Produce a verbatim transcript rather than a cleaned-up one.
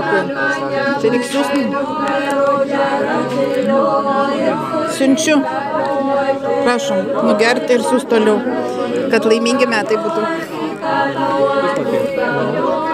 Dėkui. Čia reiks siūsti. Siunčiu. Prašom, nugerti ir siūsti toliau, kad laimingi metai būtų.